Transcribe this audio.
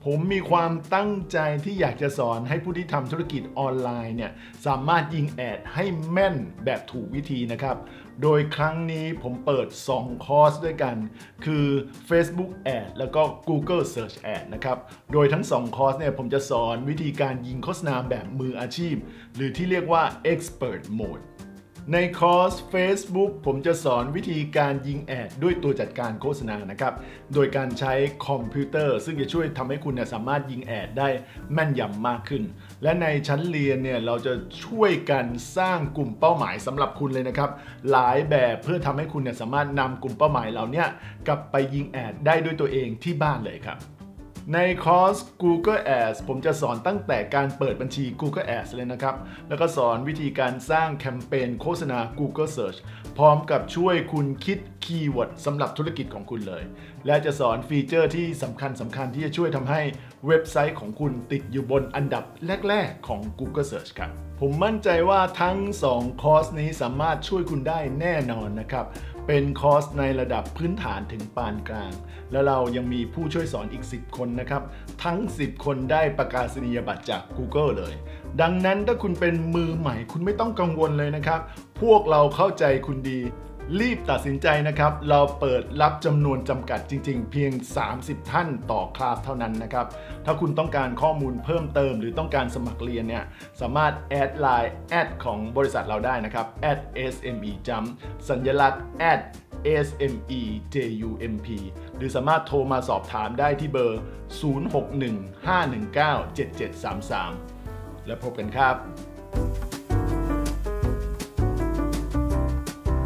ผมมีความตั้งใจที่อยากจะสอนให้ผู้ที่ทำธุรกิจออนไลน์เนี่ยสามารถยิงแอดให้แม่นแบบถูกวิธีนะครับโดยครั้งนี้ผมเปิด2คอร์สด้วยกันคือ Facebook Ad แล้วก็ Google Search Ad นะครับโดยทั้ง2คอร์สเนี่ยผมจะสอนวิธีการยิงโฆษณาแบบมืออาชีพหรือที่เรียกว่า Expert Modeในคอร์ส Facebook ผมจะสอนวิธีการยิงแอดด้วยตัวจัดการโฆษณานะครับโดยการใช้คอมพิวเตอร์ซึ่งจะช่วยทำให้คุณสามารถยิงแอดได้แม่นยำมากขึ้นและในชั้นเรียนเนี่ยเราจะช่วยกันสร้างกลุ่มเป้าหมายสำหรับคุณเลยนะครับหลายแบบเพื่อทำให้คุณสามารถนำกลุ่มเป้าหมายเหล่านี้กลับไปยิงแอดได้ด้วยตัวเองที่บ้านเลยครับในคอร์ส Google Ads ผมจะสอนตั้งแต่การเปิดบัญชี Google Ads เลยนะครับแล้วก็สอนวิธีการสร้างแคมเปญโฆษณา Google Search พร้อมกับช่วยคุณคิดคีย์เวิร์ดสำหรับธุรกิจของคุณเลยและจะสอนฟีเจอร์ที่สำคัญที่จะช่วยทำให้เว็บไซต์ของคุณติดอยู่บนอันดับแรกๆของ Google Search ครับผมมั่นใจว่าทั้ง2คอร์สนี้สามารถช่วยคุณได้แน่นอนนะครับเป็นคอร์สในระดับพื้นฐานถึงปานกลางแล้วเรายังมีผู้ช่วยสอนอีก10คนนะครับทั้ง10คนได้ประกาศนียบัตรจาก Google เลยดังนั้นถ้าคุณเป็นมือใหม่คุณไม่ต้องกังวลเลยนะครับพวกเราเข้าใจคุณดีรีบตัดสินใจนะครับเราเปิดรับจำนวนจำกัดจริงๆเพียง30ท่านต่อคลาสเท่านั้นนะครับถ้าคุณต้องการข้อมูลเพิ่มเติมหรือต้องการสมัครเรียนเนี่ยสามารถแอดไลน์แอดของบริษัทเราได้นะครับ@smejump สัญลักษณ์ @smejump หรือสามารถโทรมาสอบถามได้ที่เบอร์ 0615197733 แล้วพบกันครับ